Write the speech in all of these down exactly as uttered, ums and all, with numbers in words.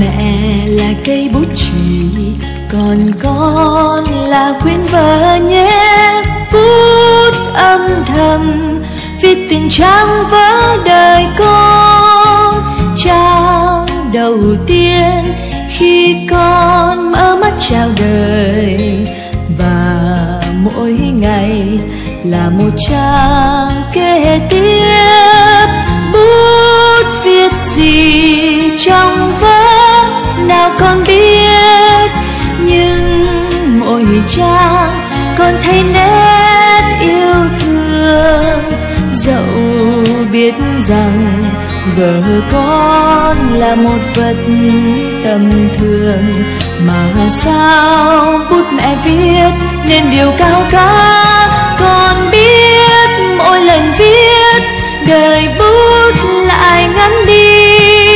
Mẹ là cây bút chì, còn con là quyển vở nhé. Bút âm thầm viết từng trang vỡ đời con. Trang đầu tiên khi con mở mắt chào đời, và mỗi ngày là một trang kế tiếp. Bút viết gì trong vở nào con biết, nhưng mỗi trang con thấy nét yêu thương. Dẫu biết rằng vợ con là một vật tầm thường, mà sao bút mẹ viết nên điều cao cả. Con biết mỗi lần viết đời bút lại ngắn đi.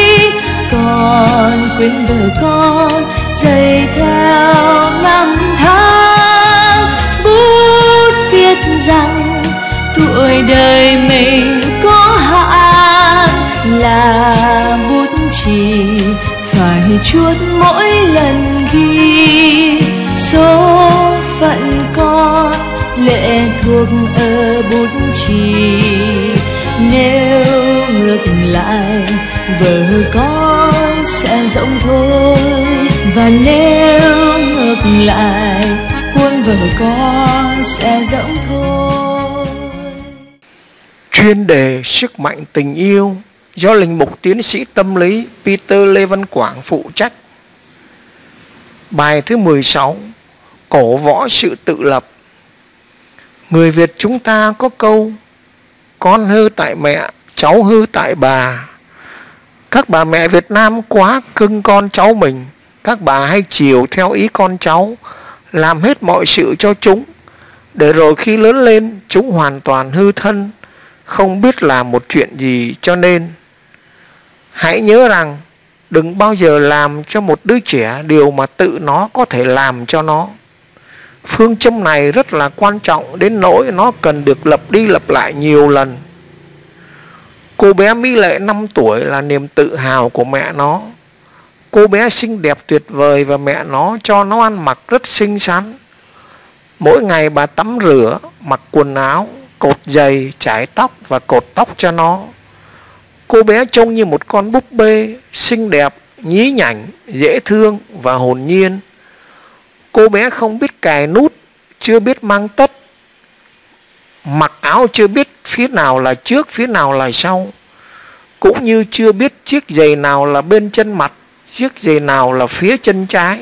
Còn quyển vở con dày theo năm tháng. Bút viết rằng tuổi đời mình có hạn, là bút chì phải chuốt mỗi lần ghi. Số phận con lệ thuộc ở bút chì, nếu ngược lại vợ con sẽ rỗng thôi, và nếu ngược lại cuốn vợ con sẽ rỗng thôi. Chuyên đề sức mạnh tình yêu do linh mục tiến sĩ tâm lý Peter Lê Văn Quảng phụ trách. Bài thứ mười sáu, cổ võ sự tự lập. Người Việt chúng ta có câu con hư tại mẹ, cháu hư tại bà. Các bà mẹ Việt Nam quá cưng con cháu mình. Các bà hay chiều theo ý con cháu, làm hết mọi sự cho chúng, để rồi khi lớn lên chúng hoàn toàn hư thân, không biết làm một chuyện gì. Cho nên hãy nhớ rằng đừng bao giờ làm cho một đứa trẻ điều mà tự nó có thể làm cho nó. Phương châm này rất là quan trọng đến nỗi nó cần được lặp đi lặp lại nhiều lần. Cô bé Mỹ Lệ năm tuổi là niềm tự hào của mẹ nó. Cô bé xinh đẹp tuyệt vời và mẹ nó cho nó ăn mặc rất xinh xắn. Mỗi ngày bà tắm rửa, mặc quần áo, cột giày, chải tóc và cột tóc cho nó. Cô bé trông như một con búp bê, xinh đẹp, nhí nhảnh, dễ thương và hồn nhiên. Cô bé không biết cài nút, chưa biết mang tất, mặc áo chưa biết phía nào là trước, phía nào là sau, cũng như chưa biết chiếc giày nào là bên chân mặt, chiếc giày nào là phía chân trái.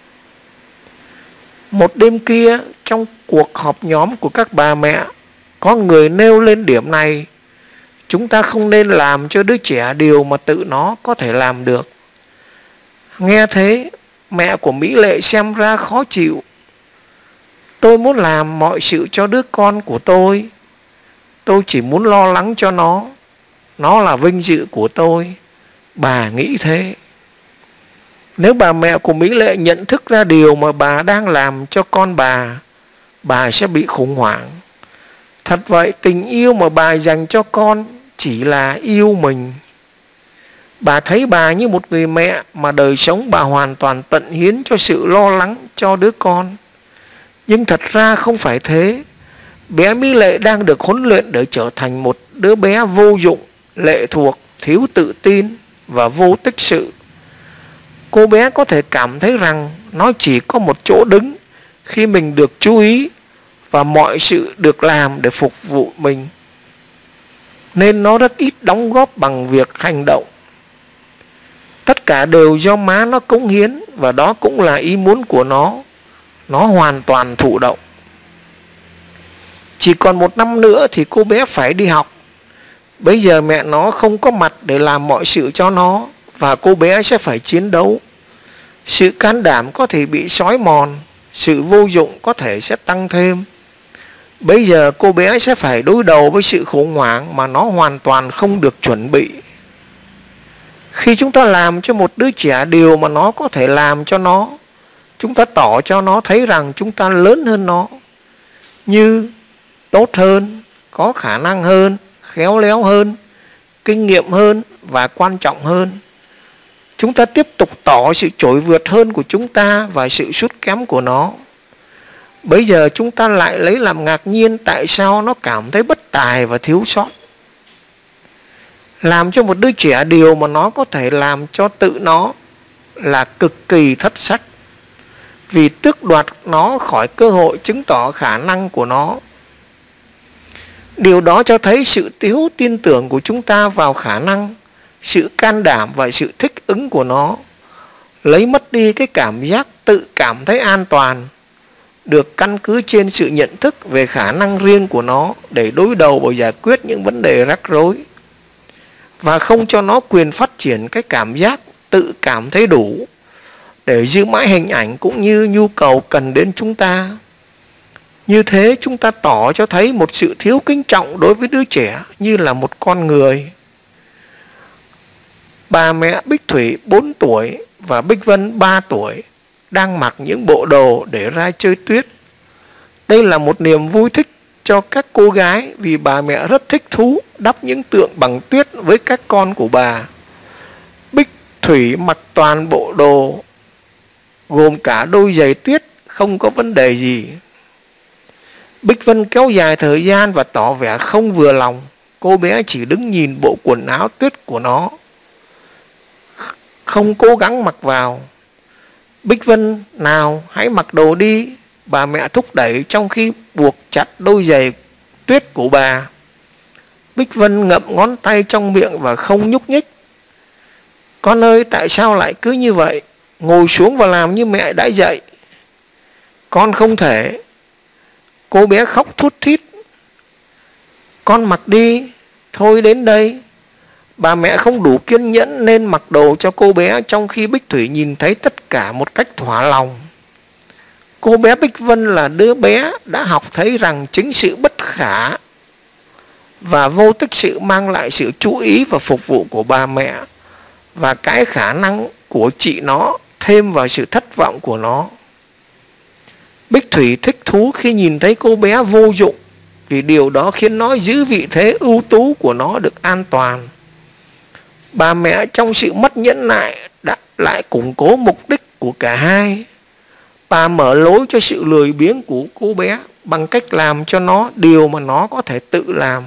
Một đêm kia, trong cuộc họp nhóm của các bà mẹ, có người nêu lên điểm này: chúng ta không nên làm cho đứa trẻ điều mà tự nó có thể làm được. Nghe thế, mẹ của Mỹ Lệ xem ra khó chịu. Tôi muốn làm mọi sự cho đứa con của tôi. Tôi chỉ muốn lo lắng cho nó. Nó là vinh dự của tôi. Bà nghĩ thế. Nếu bà mẹ của Mỹ Lệ nhận thức ra điều mà bà đang làm cho con bà, bà sẽ bị khủng hoảng. Thật vậy, tình yêu mà bà dành cho con chỉ là yêu mình. Bà thấy bà như một người mẹ mà đời sống bà hoàn toàn tận hiến cho sự lo lắng cho đứa con. Nhưng thật ra không phải thế. Bé Mỹ Lệ đang được huấn luyện để trở thành một đứa bé vô dụng, lệ thuộc, thiếu tự tin và vô tích sự. Cô bé có thể cảm thấy rằng nó chỉ có một chỗ đứng khi mình được chú ý và mọi sự được làm để phục vụ mình, nên nó rất ít đóng góp bằng việc hành động. Tất cả đều do má nó cống hiến, và đó cũng là ý muốn của nó. Nó hoàn toàn thụ động. Chỉ còn một năm nữa thì cô bé phải đi học. Bây giờ mẹ nó không có mặt để làm mọi sự cho nó, và cô bé sẽ phải chiến đấu. Sự can đảm có thể bị xói mòn, sự vô dụng có thể sẽ tăng thêm. Bây giờ cô bé sẽ phải đối đầu với sự khủng hoảng mà nó hoàn toàn không được chuẩn bị. Khi chúng ta làm cho một đứa trẻ điều mà nó có thể làm cho nó, chúng ta tỏ cho nó thấy rằng chúng ta lớn hơn nó, như tốt hơn, có khả năng hơn, khéo léo hơn, kinh nghiệm hơn và quan trọng hơn. chúng ta tiếp tục tỏ sự trội vượt hơn của chúng ta và sự sút kém của nó. Bây giờ chúng ta lại lấy làm ngạc nhiên tại sao nó cảm thấy bất tài và thiếu sót. Làm cho một đứa trẻ điều mà nó có thể làm cho tự nó là cực kỳ thất sách, vì tước đoạt nó khỏi cơ hội chứng tỏ khả năng của nó. Điều đó cho thấy sự thiếu tin tưởng của chúng ta vào khả năng, sự can đảm và sự thích ứng của nó, lấy mất đi cái cảm giác tự cảm thấy an toàn, được căn cứ trên sự nhận thức về khả năng riêng của nó để đối đầu và giải quyết những vấn đề rắc rối, và không cho nó quyền phát triển cái cảm giác tự cảm thấy đủ để giữ mãi hình ảnh cũng như nhu cầu cần đến chúng ta. Như thế chúng ta tỏ cho thấy một sự thiếu kính trọng đối với đứa trẻ như là một con người. Bà mẹ Bích Thủy bốn tuổi và Bích Vân ba tuổi đang mặc những bộ đồ để ra chơi tuyết. Đây là một niềm vui thích cho các cô gái vì bà mẹ rất thích thú đắp những tượng bằng tuyết với các con của bà. Bích Thủy mặc toàn bộ đồ gồm cả đôi giày tuyết, không có vấn đề gì. Bích Vân kéo dài thời gian và tỏ vẻ không vừa lòng. Cô bé chỉ đứng nhìn bộ quần áo tuyết của nó, không cố gắng mặc vào. Bích Vân, nào hãy mặc đồ đi, bà mẹ thúc đẩy trong khi buộc chặt đôi giày tuyết của bà. Bích Vân ngậm ngón tay trong miệng và không nhúc nhích. Con ơi, tại sao lại cứ như vậy? Ngồi xuống và làm như mẹ đã dạy. Con không thể. Cô bé khóc thút thít. Con mặc đi, thôi đến đây. Bà mẹ không đủ kiên nhẫn nên mặc đồ cho cô bé, trong khi Bích Thủy nhìn thấy tất cả một cách thỏa lòng. Cô bé Bích Vân là đứa bé đã học thấy rằng chính sự bất khả và vô tích sự mang lại sự chú ý và phục vụ của bà mẹ, và cái khả năng của chị nó thêm vào sự thất vọng của nó. Bích Thủy thích thú khi nhìn thấy cô bé vô dụng, vì điều đó khiến nó giữ vị thế ưu tú của nó được an toàn. Bà mẹ trong sự mất nhẫn nại đã lại củng cố mục đích của cả hai. Bà mở lối cho sự lười biếng của cô bé bằng cách làm cho nó điều mà nó có thể tự làm.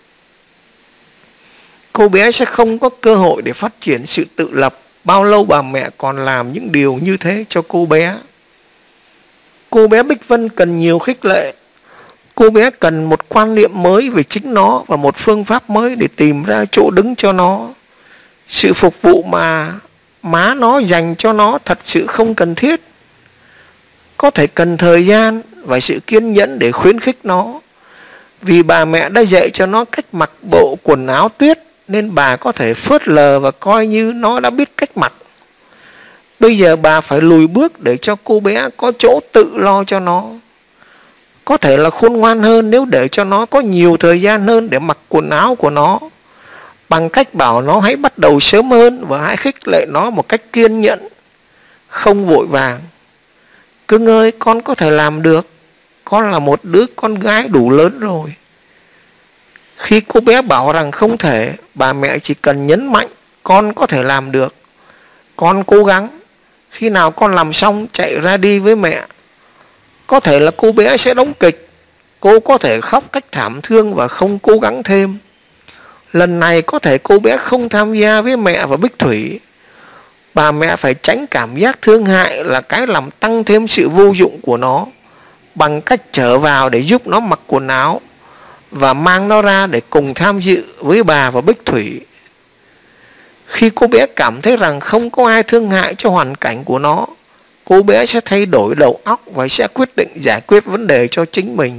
Cô bé sẽ không có cơ hội để phát triển sự tự lập bao lâu bà mẹ còn làm những điều như thế cho cô bé. Cô bé Bích Vân cần nhiều khích lệ. Cô bé cần một quan niệm mới về chính nó và một phương pháp mới để tìm ra chỗ đứng cho nó. Sự phục vụ mà má nó dành cho nó thật sự không cần thiết. Có thể cần thời gian và sự kiên nhẫn để khuyến khích nó. Vì bà mẹ đã dạy cho nó cách mặc bộ quần áo tuyết, nên bà có thể phớt lờ và coi như nó đã biết cách mặc. Bây giờ bà phải lùi bước để cho cô bé có chỗ tự lo cho nó. Có thể là khôn ngoan hơn nếu để cho nó có nhiều thời gian hơn để mặc quần áo của nó, bằng cách bảo nó hãy bắt đầu sớm hơn và hãy khích lệ nó một cách kiên nhẫn, không vội vàng. Cưng ơi, con có thể làm được. Con là một đứa con gái đủ lớn rồi. Khi cô bé bảo rằng không thể, bà mẹ chỉ cần nhấn mạnh con có thể làm được. Con cố gắng. Khi nào con làm xong, chạy ra đi với mẹ. Có thể là cô bé sẽ đóng kịch. Cô có thể khóc cách thảm thương và không cố gắng thêm. Lần này có thể cô bé không tham gia với mẹ và Bích Thủy. Bà mẹ phải tránh cảm giác thương hại là cái làm tăng thêm sự vô dụng của nó, bằng cách trở vào để giúp nó mặc quần áo và mang nó ra để cùng tham dự với bà và Bích Thủy. Khi cô bé cảm thấy rằng không có ai thương hại cho hoàn cảnh của nó, cô bé sẽ thay đổi đầu óc và sẽ quyết định giải quyết vấn đề cho chính mình.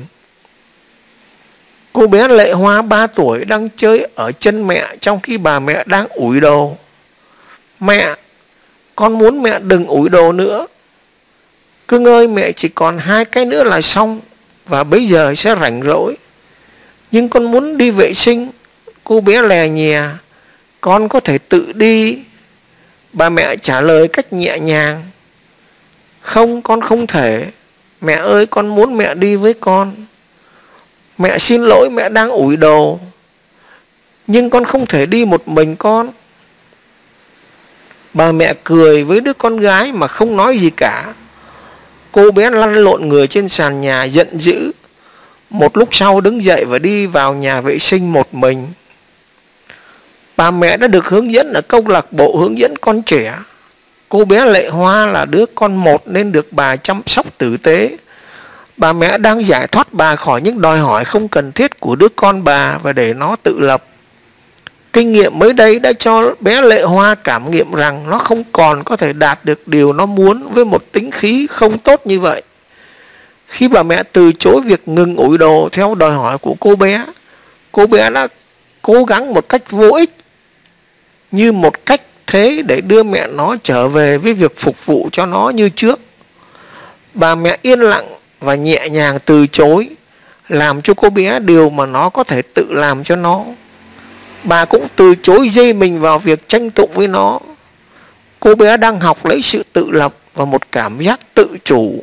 Cô bé Lệ Hoa ba tuổi đang chơi ở chân mẹ trong khi bà mẹ đang ủi đồ. Mẹ, con muốn mẹ đừng ủi đồ nữa. Cưng ơi, mẹ chỉ còn hai cái nữa là xong và bây giờ sẽ rảnh rỗi. Nhưng con muốn đi vệ sinh. Cô bé lè nhè. Con có thể tự đi. Bà mẹ trả lời cách nhẹ nhàng. Không, con không thể. Mẹ ơi, con muốn mẹ đi với con. Mẹ xin lỗi, mẹ đang ủi đồ. Nhưng con không thể đi một mình con. Bà mẹ cười với đứa con gái mà không nói gì cả. Cô bé lăn lộn người trên sàn nhà giận dữ. Một lúc sau đứng dậy và đi vào nhà vệ sinh một mình. Bà mẹ đã được hướng dẫn ở câu lạc bộ hướng dẫn con trẻ. Cô bé Lệ Hoa là đứa con một nên được bà chăm sóc tử tế. Bà mẹ đang giải thoát bà khỏi những đòi hỏi không cần thiết của đứa con bà và để nó tự lập. Kinh nghiệm mới đây đã cho bé Lệ Hoa cảm nghiệm rằng nó không còn có thể đạt được điều nó muốn với một tính khí không tốt như vậy. Khi bà mẹ từ chối việc ngừng ủi đồ theo đòi hỏi của cô bé, cô bé đã cố gắng một cách vô ích như một cách thế để đưa mẹ nó trở về với việc phục vụ cho nó như trước. Bà mẹ yên lặng và nhẹ nhàng từ chối, làm cho cô bé điều mà nó có thể tự làm cho nó. Bà cũng từ chối dây mình vào việc tranh tụng với nó. Cô bé đang học lấy sự tự lập và một cảm giác tự chủ.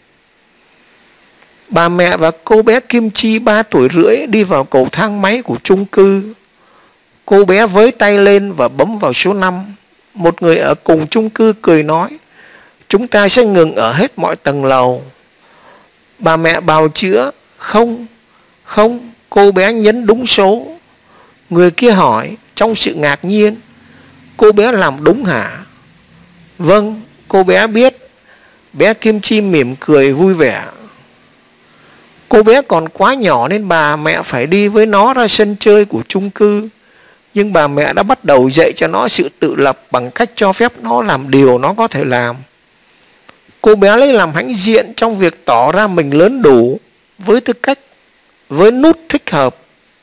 Bà mẹ và cô bé Kim Chi ba tuổi rưỡi đi vào cầu thang máy của chung cư. Cô bé với tay lên và bấm vào số năm. Một người ở cùng chung cư cười nói: "Chúng ta sẽ ngừng ở hết mọi tầng lầu." Bà mẹ bào chữa: Không, không, cô bé nhấn đúng số." Người kia hỏi trong sự ngạc nhiên: "Cô bé làm đúng hả?" "Vâng, cô bé biết." Bé Kim Chi mỉm cười vui vẻ. Cô bé còn quá nhỏ nên bà mẹ phải đi với nó ra sân chơi của chung cư. Nhưng bà mẹ đã bắt đầu dạy cho nó sự tự lập bằng cách cho phép nó làm điều nó có thể làm. Cô bé lấy làm hãnh diện trong việc tỏ ra mình lớn đủ với tư cách, với nút thích hợp.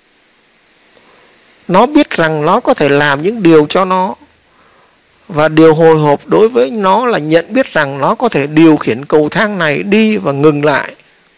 Nó biết rằng nó có thể làm những điều cho nó. Và điều hồi hộp đối với nó là nhận biết rằng nó có thể điều khiển cầu thang này đi và ngừng lại.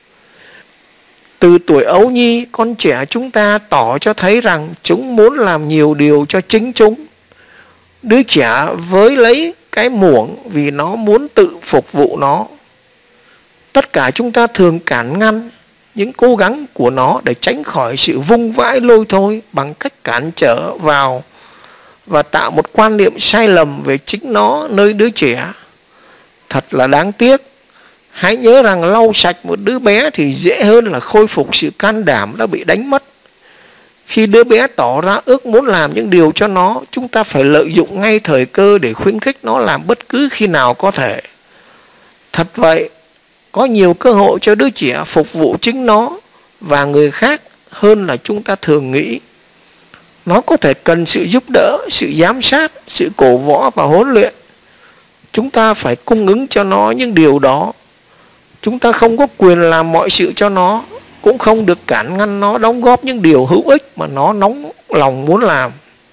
Từ tuổi ấu nhi, con trẻ chúng ta tỏ cho thấy rằng chúng muốn làm nhiều điều cho chính chúng. Đứa trẻ với lấy cái muỗng vì nó muốn tự phục vụ nó. Tất cả chúng ta thường cản ngăn những cố gắng của nó để tránh khỏi sự vung vãi lôi thôi bằng cách cản trở vào và tạo một quan niệm sai lầm về chính nó nơi đứa trẻ. Thật là đáng tiếc. Hãy nhớ rằng lau sạch một đứa bé thì dễ hơn là khôi phục sự can đảm đã bị đánh mất. Khi đứa bé tỏ ra ước muốn làm những điều cho nó, chúng ta phải lợi dụng ngay thời cơ để khuyến khích nó làm bất cứ khi nào có thể. Thật vậy, có nhiều cơ hội cho đứa trẻ phục vụ chính nó và người khác hơn là chúng ta thường nghĩ. Nó có thể cần sự giúp đỡ, sự giám sát, sự cổ võ và huấn luyện. Chúng ta phải cung ứng cho nó những điều đó. Chúng ta không có quyền làm mọi sự cho nó, cũng không được cản ngăn nó đóng góp những điều hữu ích mà nó nóng lòng muốn làm.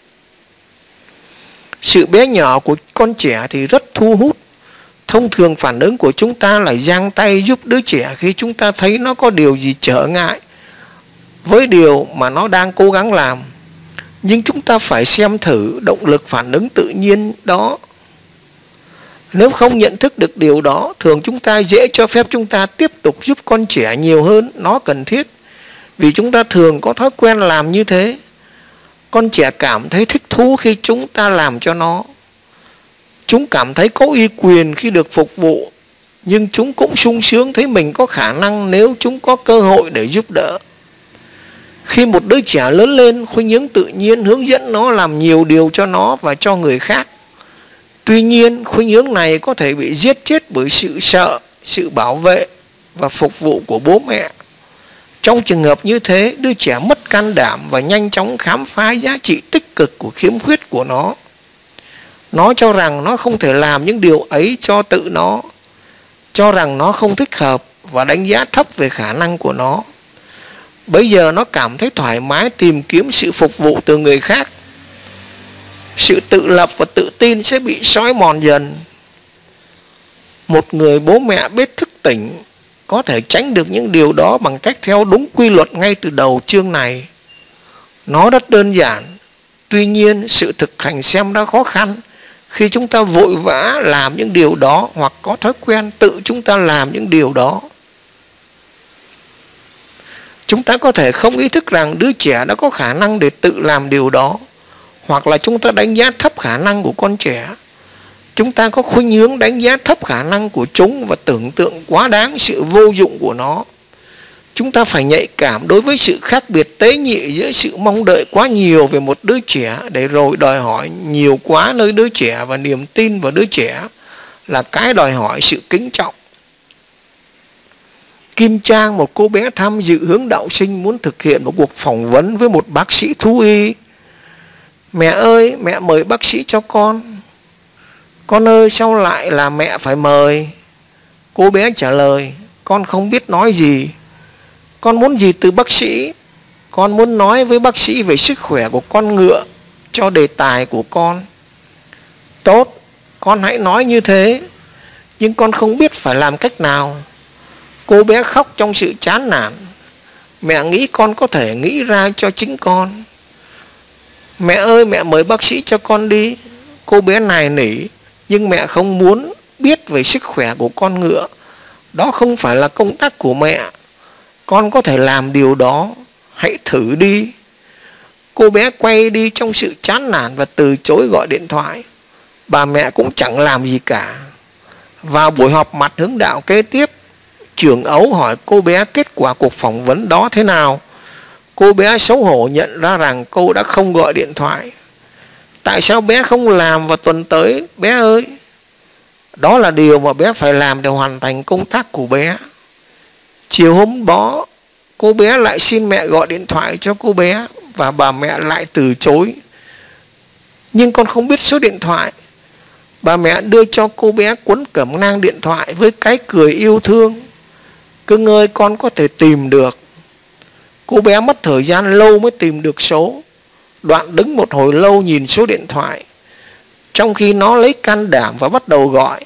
Sự bé nhỏ của con trẻ thì rất thu hút. Thông thường phản ứng của chúng ta là giang tay giúp đứa trẻ khi chúng ta thấy nó có điều gì trở ngại với điều mà nó đang cố gắng làm. Nhưng chúng ta phải xem thử động lực phản ứng tự nhiên đó. Nếu không nhận thức được điều đó, thường chúng ta dễ cho phép chúng ta tiếp tục giúp con trẻ nhiều hơn nó cần thiết, vì chúng ta thường có thói quen làm như thế. Con trẻ cảm thấy thích thú khi chúng ta làm cho nó. Chúng cảm thấy có uy quyền khi được phục vụ, nhưng chúng cũng sung sướng thấy mình có khả năng nếu chúng có cơ hội để giúp đỡ. Khi một đứa trẻ lớn lên, khuynh hướng tự nhiên hướng dẫn nó làm nhiều điều cho nó và cho người khác. Tuy nhiên, khuynh hướng này có thể bị giết chết bởi sự sợ, sự bảo vệ và phục vụ của bố mẹ. Trong trường hợp như thế, đứa trẻ mất can đảm và nhanh chóng khám phá giá trị tích cực của khiếm khuyết của nó. Nó cho rằng nó không thể làm những điều ấy cho tự nó, cho rằng nó không thích hợp và đánh giá thấp về khả năng của nó. Bây giờ nó cảm thấy thoải mái tìm kiếm sự phục vụ từ người khác. Sự tự lập và tự tin sẽ bị xói mòn dần. Một người bố mẹ biết thức tỉnh có thể tránh được những điều đó bằng cách theo đúng quy luật ngay từ đầu chương này. Nó rất đơn giản. Tuy nhiên, sự thực hành xem ra khó khăn khi chúng ta vội vã làm những điều đó hoặc có thói quen tự chúng ta làm những điều đó. Chúng ta có thể không ý thức rằng đứa trẻ đã có khả năng để tự làm điều đó, hoặc là chúng ta đánh giá thấp khả năng của con trẻ. Chúng ta có khuynh hướng đánh giá thấp khả năng của chúng và tưởng tượng quá đáng sự vô dụng của nó. Chúng ta phải nhạy cảm đối với sự khác biệt tế nhị giữa sự mong đợi quá nhiều về một đứa trẻ để rồi đòi hỏi nhiều quá nơi đứa trẻ và niềm tin vào đứa trẻ là cái đòi hỏi sự kính trọng. Kim Trang, một cô bé tham dự hướng đạo sinh, muốn thực hiện một cuộc phỏng vấn với một bác sĩ thú y. Mẹ ơi, mẹ mời bác sĩ cho con. Con ơi, sao lại là mẹ phải mời? Cô bé trả lời, con không biết nói gì. Con muốn gì từ bác sĩ? Con muốn nói với bác sĩ về sức khỏe của con ngựa cho đề tài của con. Tốt, con hãy nói như thế, nhưng con không biết phải làm cách nào. Cô bé khóc trong sự chán nản. Mẹ nghĩ con có thể nghĩ ra cho chính con. Mẹ ơi, mẹ mời bác sĩ cho con đi. Cô bé nài nỉ, nhưng mẹ không muốn biết về sức khỏe của con ngựa. Đó không phải là công tác của mẹ. Con có thể làm điều đó, hãy thử đi. Cô bé quay đi trong sự chán nản và từ chối gọi điện thoại. Bà mẹ cũng chẳng làm gì cả. Vào buổi họp mặt hướng đạo kế tiếp, trưởng ấu hỏi cô bé kết quả cuộc phỏng vấn đó thế nào. Cô bé xấu hổ nhận ra rằng cô đã không gọi điện thoại. Tại sao bé không làm vào tuần tới, bé ơi? Đó là điều mà bé phải làm để hoàn thành công tác của bé. Chiều hôm đó, cô bé lại xin mẹ gọi điện thoại cho cô bé và bà mẹ lại từ chối. Nhưng con không biết số điện thoại. Bà mẹ đưa cho cô bé cuốn cẩm nang điện thoại với cái cười yêu thương. Cưng ơi, con có thể tìm được. Cô bé mất thời gian lâu mới tìm được số. Đoạn đứng một hồi lâu nhìn số điện thoại, trong khi nó lấy can đảm và bắt đầu gọi.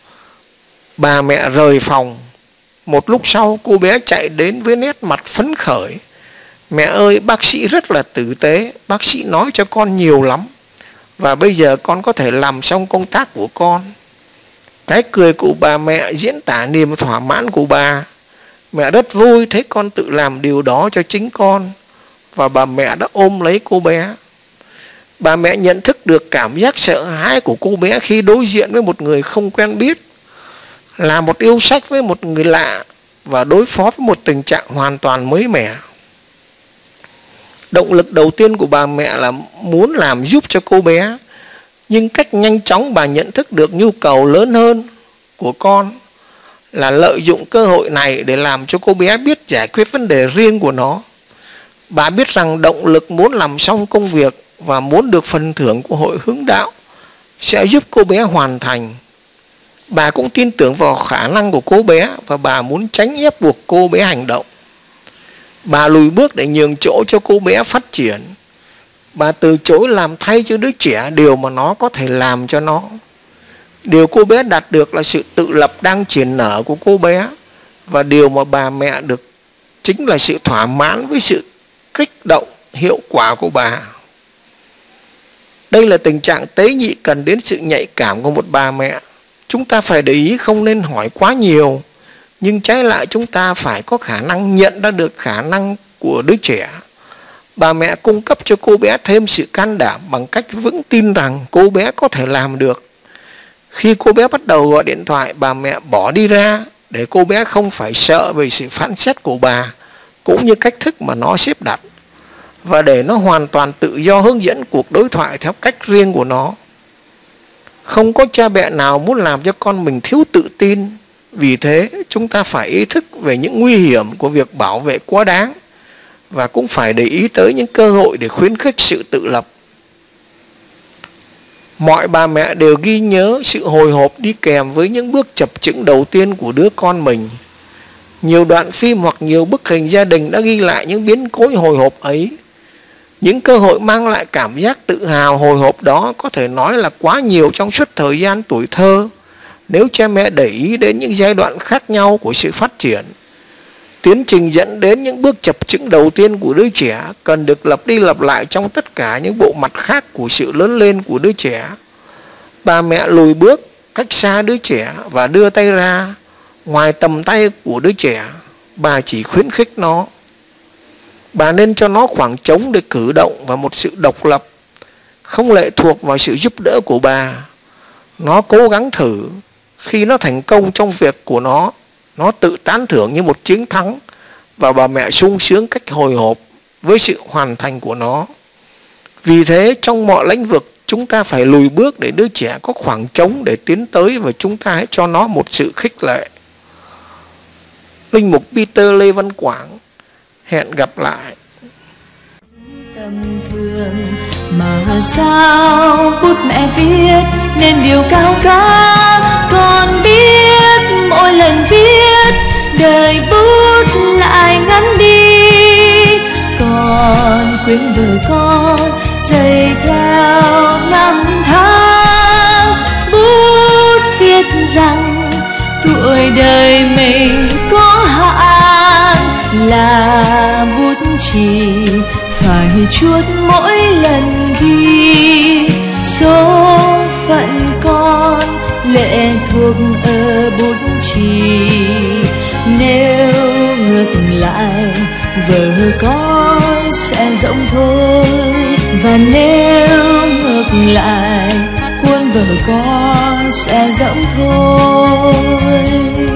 Bà mẹ rời phòng. Một lúc sau, cô bé chạy đến với nét mặt phấn khởi. Mẹ ơi, bác sĩ rất là tử tế. Bác sĩ nói cho con nhiều lắm. Và bây giờ con có thể làm xong công tác của con. Cái cười của bà mẹ diễn tả niềm thỏa mãn của bà. Mẹ rất vui thấy con tự làm điều đó cho chính con. Và bà mẹ đã ôm lấy cô bé. Bà mẹ nhận thức được cảm giác sợ hãi của cô bé khi đối diện với một người không quen biết, là một yêu sách với một người lạ và đối phó với một tình trạng hoàn toàn mới mẻ. Động lực đầu tiên của bà mẹ là muốn làm giúp cho cô bé, nhưng cách nhanh chóng bà nhận thức được nhu cầu lớn hơn của con là lợi dụng cơ hội này để làm cho cô bé biết giải quyết vấn đề riêng của nó. Bà biết rằng động lực muốn làm xong công việc và muốn được phần thưởng của hội hướng đạo sẽ giúp cô bé hoàn thành. Bà cũng tin tưởng vào khả năng của cô bé và bà muốn tránh ép buộc cô bé hành động. Bà lùi bước để nhường chỗ cho cô bé phát triển. Bà từ chối làm thay cho đứa trẻ điều mà nó có thể làm cho nó. Điều cô bé đạt được là sự tự lập đang triển nở của cô bé. Và điều mà bà mẹ được chính là sự thỏa mãn với sự kích động hiệu quả của bà. Đây là tình trạng tế nhị cần đến sự nhạy cảm của một bà mẹ. Chúng ta phải để ý không nên hỏi quá nhiều, nhưng trái lại chúng ta phải có khả năng nhận ra được khả năng của đứa trẻ. Bà mẹ cung cấp cho cô bé thêm sự can đảm bằng cách vững tin rằng cô bé có thể làm được. Khi cô bé bắt đầu gọi điện thoại, bà mẹ bỏ đi ra để cô bé không phải sợ về sự phán xét của bà, cũng như cách thức mà nó xếp đặt, và để nó hoàn toàn tự do hướng dẫn cuộc đối thoại theo cách riêng của nó. Không có cha mẹ nào muốn làm cho con mình thiếu tự tin. Vì thế, chúng ta phải ý thức về những nguy hiểm của việc bảo vệ quá đáng và cũng phải để ý tới những cơ hội để khuyến khích sự tự lập. Mọi bà mẹ đều ghi nhớ sự hồi hộp đi kèm với những bước chập chững đầu tiên của đứa con mình. Nhiều đoạn phim hoặc nhiều bức hình gia đình đã ghi lại những biến cố hồi hộp ấy. Những cơ hội mang lại cảm giác tự hào hồi hộp đó có thể nói là quá nhiều trong suốt thời gian tuổi thơ, nếu cha mẹ để ý đến những giai đoạn khác nhau của sự phát triển. Tiến trình dẫn đến những bước chập chững đầu tiên của đứa trẻ cần được lặp đi lặp lại trong tất cả những bộ mặt khác của sự lớn lên của đứa trẻ. Bà mẹ lùi bước cách xa đứa trẻ và đưa tay ra ngoài tầm tay của đứa trẻ. Bà chỉ khuyến khích nó. Bà nên cho nó khoảng trống để cử động và một sự độc lập, không lệ thuộc vào sự giúp đỡ của bà. Nó cố gắng thử. Khi nó thành công trong việc của nó, nó tự tán thưởng như một chiến thắng, và bà mẹ sung sướng cách hồi hộp với sự hoàn thành của nó. Vì thế trong mọi lĩnh vực chúng ta phải lùi bước để đứa trẻ có khoảng trống để tiến tới, và chúng ta hãy cho nó một sự khích lệ. Linh mục Peter Lê Văn Quảng. Hẹn gặp lại. Tầm thường mà sao bút mẹ viết nên điều cao cả, con biết mỗi lần viết đời bút lại ngắn đi. Con quyển vở con dày theo năm tháng, bút viết rằng tuổi đời mình có hạn, là bút chỉ phải chuốt mỗi lần ghi. Số phận con lệ thuộc ở bút chì, nếu ngược lại vở con sẽ rộng thôi, và nếu ngược lại cuốn vở con sẽ rộng thôi.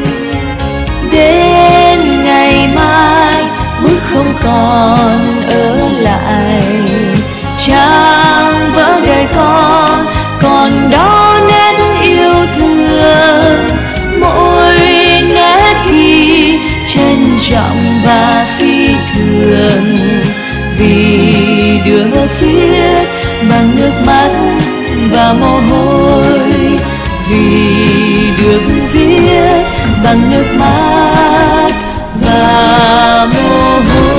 Đến ngày mai bút không còn ở lại, trang vỡ đời con còn đó nét yêu thương, mỗi nét ghi trân trọng và phi thường, vì được viết bằng nước mắt và mồ hôi, vì được viết bằng nước mắt và mồ hôi.